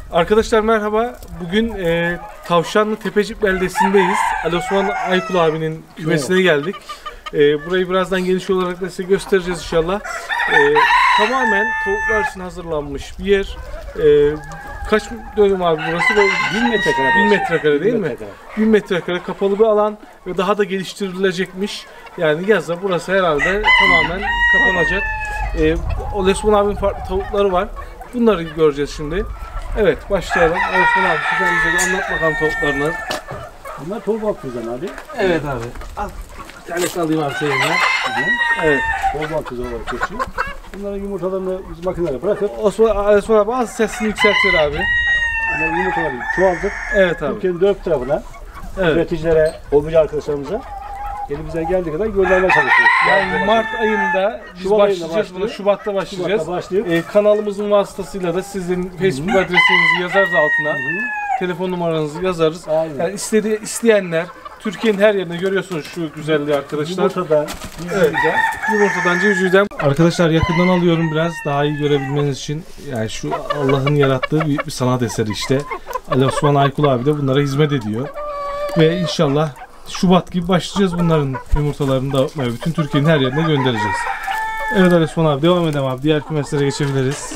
Arkadaşlar merhaba. Bugün Tavşanlı Tepecik beldesindeyiz. Ali Osman Aykul abinin kümesine geldik. Burayı birazdan geniş olarak da size göstereceğiz inşallah. Tamamen tavuklar için hazırlanmış bir yer. Kaç dönüm abi burası? 1000 metrekare. 1000 metrekare değil mi? 1000 metrekare kapalı bir alan ve daha da geliştirilecekmiş. Yani yazda burası herhalde tamamen kapanacak. Ali Osman abinin farklı tavukları var. Bunları göreceğiz şimdi. Evet, başlayalım. Osman abi sen bize bir anlat bakalım tavuklarını. Bunlar tavuk altı abi. Evet abi. Al. Bir tanesini alayım abi seninle. Evet. Tavuk altı olarak geçiyor. Bunların yumurtalarını biz makinelere bırakıp Osman abi az sesini yükseltir abi. bunların yumurtalarını çoğaltıp Evet abi. Türkiye'nin dört tarafına üreticilere, hobici arkadaşlarımıza elimizden geldiği kadar göndermeye çalışıyoruz. Yani Mart ayında biz başlayacağız buna. Şubat'ta başlayacağız. Kanalımızın vasıtasıyla da sizin Facebook adresinizi yazarız altına. Telefon numaranızı yazarız. Aynen. Yani isteyenler Türkiye'nin her yerinde görüyorsunuz şu güzelliği arkadaşlar. Yumurtadan civcivden. Arkadaşlar yakından alıyorum biraz daha iyi görebilmeniz için. Yani şu Allah'ın yarattığı büyük bir sanat eseri işte. Ali Osman Aykul abi de bunlara hizmet ediyor. Ve inşallah Şubat gibi başlayacağız bunların yumurtalarını dağıtmaya. Bütün Türkiye'nin her yerine göndereceğiz. Evet Ali Osman abi devam edelim abi. Diğer kümeslere geçebiliriz.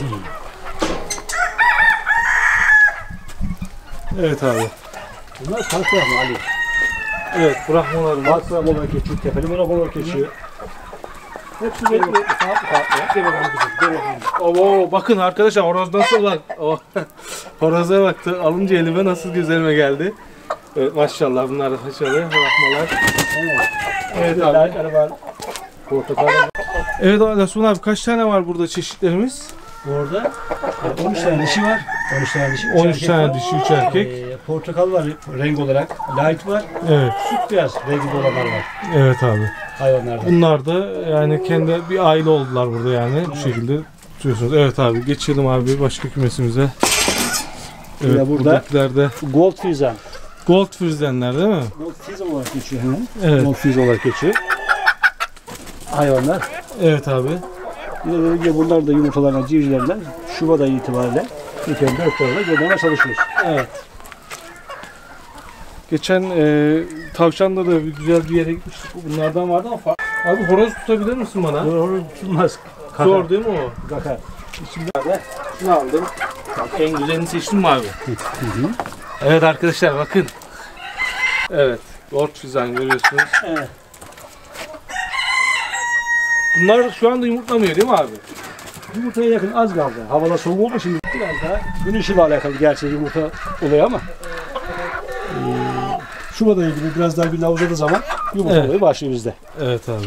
Evet abi. Bunlar farklı mı Ali? Evet, bırakmalarımız. Farklı olarak geçiyor, tepeli olarak geçiyor. Hepsi farklı. Gel bakalım kızım, gel bakalım. Oo, bakın arkadaşlar horoz nasıl bak. Horoza baktı. Alınca elime nasıl güzelime geldi. Evet, maşallah bunlar da haşalı bırakmalar. Evet abi. Var. Portakal var. Evet Osman abi kaç tane var burada çeşitlerimiz? Orada 13 tane dişi var. 13 tane dişi. 13 tane dişi, 3 erkek. Portakal var renk olarak. Light var. Evet. Süt beyaz rengi olanlar var. Evet abi. Hayvanlarda. Bunlar da yani kendi bir aile oldular burada yani. Bu şekilde tutuyorsunuz. Evet abi geçelim abi başka kümesimize. Evet burada buradakilerde Gold Fizan. Gold Frizenler değil mi? Gold Fizan olarak geçiyor hemen. Evet. Gold Fizan olarak geçiyor. Hayvanlar. Evet abi. Yine bunlar da yumurtalarından, civcivlerinden Şubat ayı itibariyle Türkiye'nin dört tarafına göndermeye çalışıyoruz. Evet. Geçen tavşanda da bir güzel bir yere gitmiştik. Bunlardan vardı ama abi horoz tutabilir misin bana? Horoz tutulmaz. Zor değil mi o? Kakar. İçimde şunu aldım. Bak, en güzelini seçtim mi abi? Evet arkadaşlar bakın. Evet. Gold Fizan görüyorsunuz. Evet. Bunlar şu anda yumurtlamıyor değil mi abi? Yumurtaya yakın az kaldı. Havalar soğuk oldu şimdi biraz daha gün ışığıyla alakalı gerçi yumurta oluyor ama Şubat ayı gibi biraz daha gün uzadığı zaman yumurta olayı başlıyor bizde. Evet abi.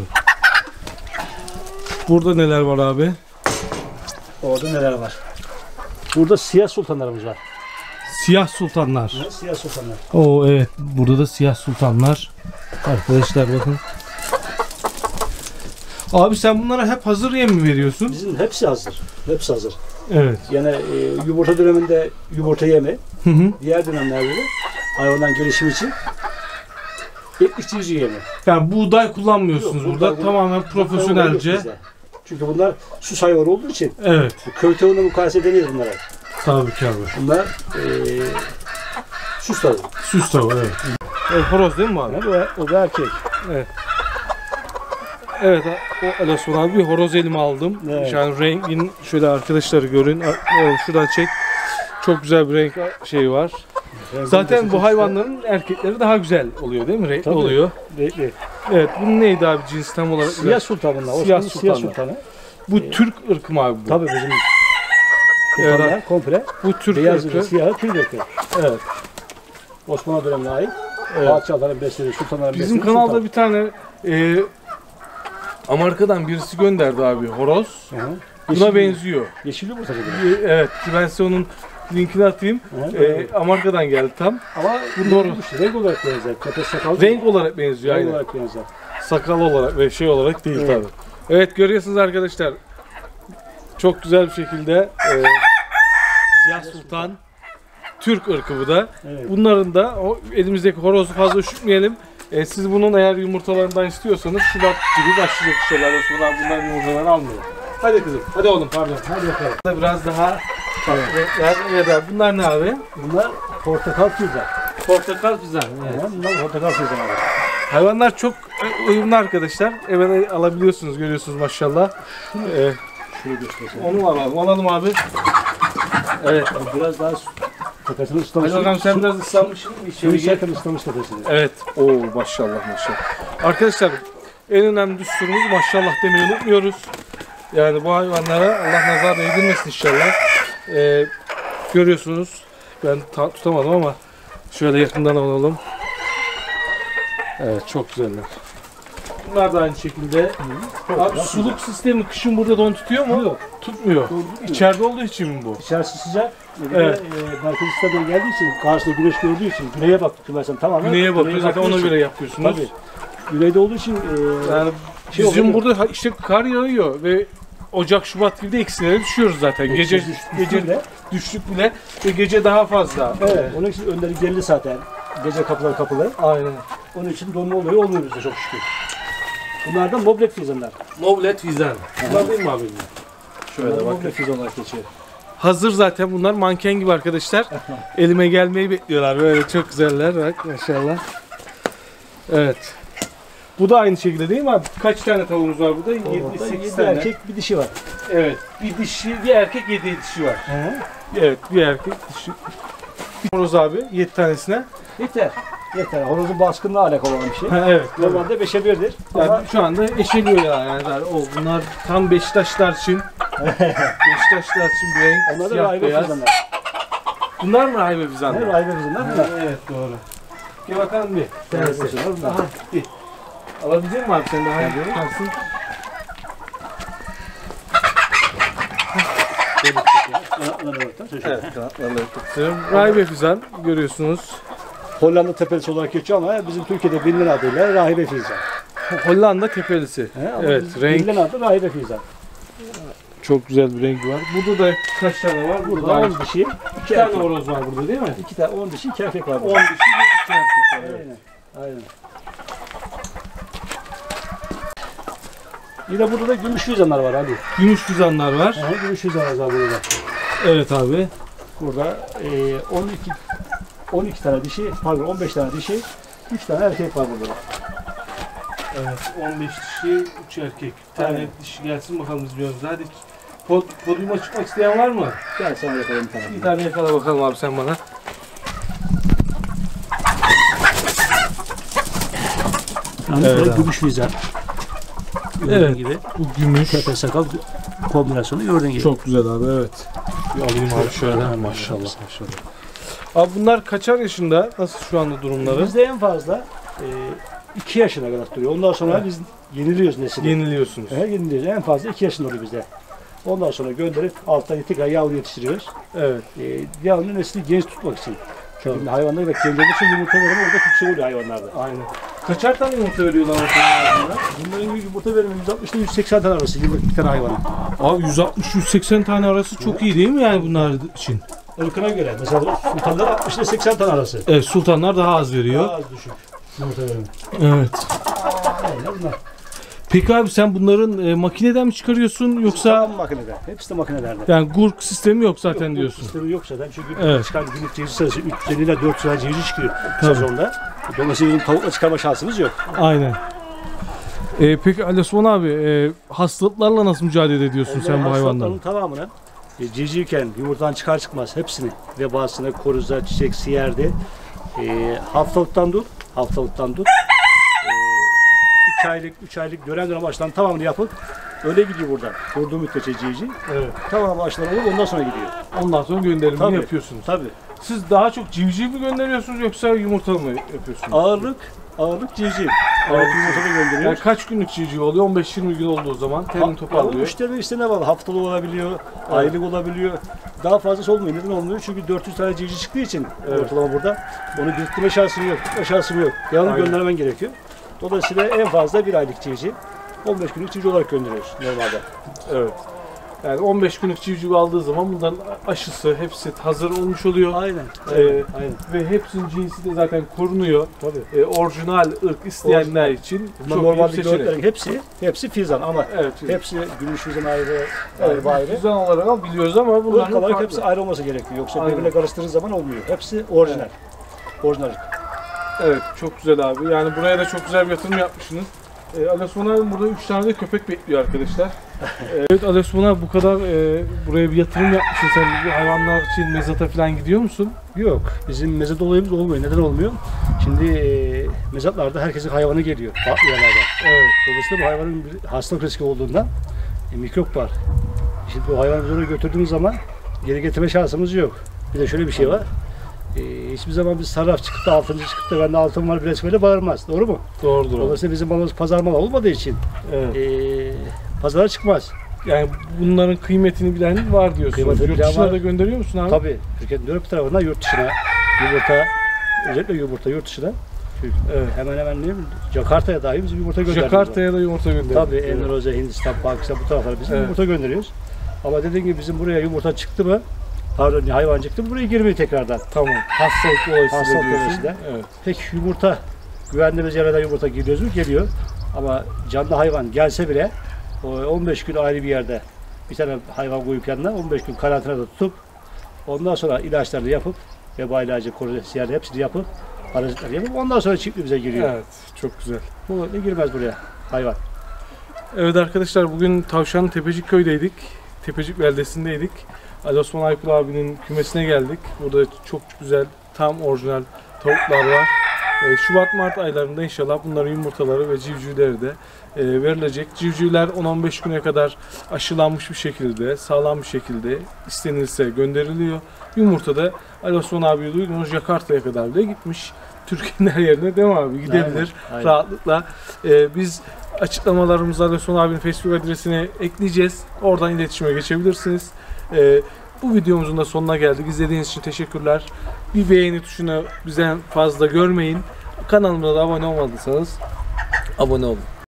Burada neler var abi? Orada neler var? Burada siyah sultanlarımız var. Siyah sultanlar. Siyah sultanlar. Oo evet. Burada da siyah sultanlar. Arkadaşlar bakın. Abi sen bunlara hep hazır yem mi veriyorsun? Bizim hepsi hazır. Hepsi hazır. Evet. Yani yumurta döneminde yumurta yemi, Hı hı. diğer dönemlerde de hayvandan gelişim için etlik civciv yemi. Yani buğday kullanmıyorsunuz Yok, burada. Tamamen profesyonelce. Çünkü bunlar süs hayvanı olduğu için Evet. köy tavuğuna mukayese edemiyoruz bunlara. Tabii ki abi. Bunlar süs tavuğu. Süs tavuğu evet. Evet horoz değil mi abi? O da erkek. Evet. Evet o Ali Osman abi bir horoz elime aldım. Evet. Yani rengin şöyle arkadaşları görün. Şuradan çek. Çok güzel bir renk şeyi var. Zaten bu hayvanların erkekleri daha güzel oluyor değil mi? Renkli oluyor. Renkli. Evet. Bu neydi abi cins tam olarak? Siyah sultan bunlar. Siyah sultanı. Bu Türk ırkı mı abi bu? Tabii bizim sultanlar Evet. komple. Bu Türk Beyaz ırkı. siyahı Türk ırkı. Evet. Osmanlı dönemine ait. Evet. Padişahların beslediği, sultanların Bizim beslediği kanalda sultan. bir tane Amerika'dan birisi gönderdi abi horoz. Buna benziyor. Yeşil yumurta gibi. Evet. Ben size onun linkini atayım. Amerika'dan geldi tam. Ama doğru. Renk olarak benzer. Tepesi sakal. Renk olarak benziyor Renk aynen. olarak benzer. Sakal olarak ve şey olarak değil Evet. tabii. Evet görüyorsunuz arkadaşlar. Çok güzel bir şekilde Siyah Sultan Türk ırkı bu da. Evet. Bunların da o elimizdeki horozu fazla üşütmeyelim. Siz bunun eğer yumurtalarından istiyorsanız Şubat gibi başlayacak inşallah. Sonra bunların yumurtalarını almıyor. Hadi kızım. Hadi oğlum pardon. Hadi bakalım. Biraz daha Renkler ya da bunlar ne abi? Bunlar portakal füze. Portakal güzel. Evet. Bunlar portakal füze abi. Hayvanlar çok uyumlu arkadaşlar. Hemen alabiliyorsunuz, görüyorsunuz maşallah. Şöyle göstereyim. Onu alalım abi. Evet. Biraz daha tepesini ıslamış. Hadi bakalım sen biraz ıslanmışsın. Şöyle içerken ıslamış tepesini. Evet. Oo maşallah maşallah. Arkadaşlar en önemli düsturumuz maşallah demeyi unutmuyoruz. Yani bu hayvanlara Allah nazar değdirmesin inşallah. Görüyorsunuz. Ben tutamadım ama şöyle yakından alalım. Evet çok güzeller. Bunlar da aynı şekilde. Abi suluk sistemi kışın burada don tutuyor mu? Yok. Tutmuyor. İçeride olduğu için mi bu? İçerisi sıcak. Evet. Merkez İstanbul'a geldiği için, karşıda güneş gördüğü için güneye baktık mesela tamamen. Güneye bakıyor zaten baktığı ona için. göre yapıyorsunuz. Tabii. Güneyde olduğu için Yani şey bizim oluyor. burada işte kar yağıyor ve Ocak, Şubat gibi de eksilere düşüyoruz zaten. Gece bile. düştük bile ve gece daha fazla. Evet. Onun için önleri geldi zaten. Gece kapıları. Aynen. Onun için donma olayı olmuyor bizde çok şükür. Bunlardan Moblet fizanlar. Noblet Vizan. Bunlar değil mi abi? Şöyle bakın. Moblet fizan olarak geçiyor. Hazır zaten bunlar manken gibi arkadaşlar. Elime gelmeyi bekliyorlar. Böyle çok güzeller bak maşallah. Evet. Bu da aynı şekilde değil mi abi? Kaç tane tavuğumuz var burada? 7-8 7 tane. erkek bir dişi var. Evet. Bir dişi, bir erkek 7 dişi var. He. Evet, bir erkek dişi. Bir horoz abi 7 tanesine. Yeter. Yeter. Horozun baskınla alakalı olan bir şey. Ha, evet. Normalde 5'e 1'dir. Ama Yani şu anda eşeliyor yani. Bunlar tam Beşiktaşlar için. Beşiktaşlar için bir renk. onlar da siyah rahibe beyaz. fizanlar. Bunlar mı rahibe fizanlar? Ne rahibe fizanlar bunlar. Evet doğru. Gel bakalım bir. Rahibe Tanesi. fizanlar bunlar. Aha, bir. Alabilecek misin abi sen daha iyi? Kalsın. Evet, kanatlarını tutuyorum. Rahibe fizan görüyorsunuz. Hollanda tepelisi olarak geçiyor ama bizim Türkiye'de bilinen adıyla rahibe fizan. Hollanda tepelisi. He, ama Evet, bizim renk bilinen adı rahibe fizan. çok güzel bir rengi var. Burada da kaç tane var? Burada Burada 10 dişi, 2 2 tane erkek. horoz var burada değil mi? 2 tane 10 dişi, 2 erkek var 10 burada. dişi bir 2 erkek var. Evet. Aynen. Aynen. Yine burada da gümüş fizanlar var abi. Gümüş fizanlar var. Gümüş fizanlar var burada. Evet abi. Burada 12 tane dişi, pardon 15 tane dişi, 3 tane erkek var burada. Evet 15 dişi 3 erkek. Bir tane Aynen. dişi gelsin bakalım biz biliyoruz. Hadi podyuma çıkmak isteyen var mı? Gel sana yapalım bir tane. Bir tane yakala bakalım abi sen bana. Yani Evet evet, abi. gümüş fizan. Evet. Gibi. Bu gümüş. Tepe sakal kombinasyonu gördüğün gibi. Çok güzel abi evet. Bir alayım abi şöyle. Maşallah maşallah. Abi bunlar kaçar yaşında? Nasıl şu anda durumları? Bizde en fazla 2 yaşına kadar duruyor. Ondan sonra biz yeniliyoruz nesini. Yeniliyorsunuz. Yeniliyoruz. En fazla 2 yaşında oluyor bizde. Ondan sonra gönderip alttan tekrar yavru yetiştiriyoruz. Evet. Yavrunun neslini genç tutmak için. Çünkü hayvanlar evet genç olduğu için yumurta verimi orada çok şey oluyor hayvanlarda. Aynen. Kaçar tane yumurta veriyorlar ortalama? Bunların yumurta verimi 160 ile 180 tane arası yıllık bir tane hayvanın. Abi 160-180 tane arası çok iyi değil mi yani bunlar için? Irkına göre. Mesela sultanlar 60 ile 80 tane arası. Evet sultanlar daha az veriyor. Daha az düşük. Yumurta verimi. Evet. Aynen bunlar. Peki abi sen bunların makineden mi çıkarıyorsun yoksa Tamam makinede. Hepsi de makinelerde. yani gurk sistemi yok zaten Yok, diyorsun. Sistemi yok zaten çünkü Evet. çıkan günlük cevizci sayısı 350 ile 400 tane cevizci çıkıyor Tabii. sezonda. Dolayısıyla bizim tavukla çıkarma şansımız yok. Aynen. Peki Ali Osman abi hastalıklarla nasıl mücadele ediyorsun sen bu hayvanların? Hastalıkların tamamını civcivken yumurtadan çıkar çıkmaz hepsini vebasına, koruza, çiçek, siyerde haftalıktan dur. 2 aylık, 3 aylık dönem dönem aşıların tamamını yapıp öyle gidiyor buradan. Durduğu müddetçe civciv. Evet. Tamamı aşılar olur ondan sonra gidiyor. Ondan sonra gönderimini Tabii. yapıyorsunuz. Tabii. Siz daha çok civciv mi gönderiyorsunuz yoksa yumurtalı mı yapıyorsunuz? Ağırlık civciv. Ağırlık yumurtada Yani gönderiyoruz. kaç günlük civciv oluyor? 15-20 gün olduğu zaman temin toparlıyor. Müşterinin isteğine bağlı. Haftalık olabiliyor, aylık olabiliyor. Daha fazlası olmuyor. Neden olmuyor? Çünkü 400 tane civciv çıktığı için ortalama burada. Onu biriktirme şansın yok, tutma şansın yok. Devamlı Aynen. göndermen gerekiyor. Dolayısıyla en fazla bir aylık civciv, 15 günlük civciv olarak gönderiyoruz normalde. Evet. Yani 15 günlük civciv aldığı zaman bunların aşısı hepsi hazır olmuş oluyor. Aynen. Aynen. Ve hepsinin cinsi de zaten korunuyor. Tabii. Orijinal ırk isteyenler için Bunlar çok iyi normalde bir seçenek. gördüklerin hepsi fizan ama Evet, hepsi gümüş fizan ayrı, evet, ayrı. Füzan olarak ama biliyoruz ama Irk bunların olarak farklı. hepsi ayrı olması gerekiyor. Yoksa Aynen. birbirine karıştırdığı zaman olmuyor. Hepsi orijinal. Orijinal ırk. Evet, çok güzel abi. Yani buraya da çok güzel bir yatırım yapmışsınız. Ali Osman abi burada 3 tane de köpek bekliyor arkadaşlar. Evet Ali Osman abi bu kadar buraya bir yatırım yapmışsın. Sen bu hayvanlar için mezata falan gidiyor musun? Yok. Bizim mezat olayımız olmuyor. Neden olmuyor? Şimdi mezatlarda herkesin hayvanı geliyor. Farklı yerlerden. Evet. Dolayısıyla bu hayvanın bir hastalık riski olduğundan mikrop var. Şimdi bu hayvanı biz oraya götürdüğümüz zaman geri getirme şansımız yok. Bir de şöyle bir şey var. Hiçbir zaman biz sarraf çıktı, altıncı çıktı, bende altın var biraz böyle bağırmaz. Doğru mu? Doğrudur. Dolayısıyla bizim malımız pazar malı olmadığı için Evet. pazara çıkmaz. Yani bunların kıymetini bilen var diyorsun. Kıymetini Yurt bilen dışına var. da gönderiyor musun abi? Tabii Türkiye'nin dört tarafından yurt dışına yumurta, özellikle yumurta yurt dışına. Çünkü Evet. hemen hemen ne bileyim, Jakarta'ya dahi biz yumurta gönderiyoruz. Jakarta'ya da yumurta gönderiyor. Tabii Endonezya, Hindistan, Pakistan bu taraflara biz Evet. yumurta gönderiyoruz. Ama dediğim gibi bizim buraya yumurta çıktı mı, pardon hayvan çıktı mı buraya girmiyor tekrardan. Tamam. Hastalık dolayısıyla Hastalık diyorsun. dolayısıyla. Evet. Peki yumurta, güvendiğimiz yerlerden yumurta geliyoruz mu? Geliyor. Ama canlı hayvan gelse bile o 15 gün ayrı bir yerde bir tane hayvan koyup yanına 15 gün karantinada tutup ondan sonra ilaçlarını yapıp veba ilacı, koruyucu hepsini yapıp parazitleri yapıp ondan sonra çiftliğimize giriyor. Evet. Çok güzel. Bu ne girmez buraya hayvan. Evet arkadaşlar bugün Tavşanlı Tepecik köy'deydik. Tepecik beldesindeydik. Ali Osman Aykul abinin kümesine geldik. Burada çok güzel tam orijinal tavuklar var. Şubat-Mart aylarında inşallah bunların yumurtaları ve civcivleri de verilecek. Civcivler 10-15 güne kadar aşılanmış bir şekilde, sağlam bir şekilde istenilse gönderiliyor. Yumurta da Ali Osman abi duydunuz Jakarta'ya kadar bile gitmiş. Türkiye'nin her yerine değil mi abi? Gidebilir Aynen. rahatlıkla. Biz açıklamalarımızı Ali Osman abinin Facebook adresine ekleyeceğiz. Oradan iletişime geçebilirsiniz. Bu videomuzun da sonuna geldik. İzlediğiniz için teşekkürler. Bir beğeni tuşunu bizden fazla görmeyin. Kanalımıza da abone olmadıysanız abone olun.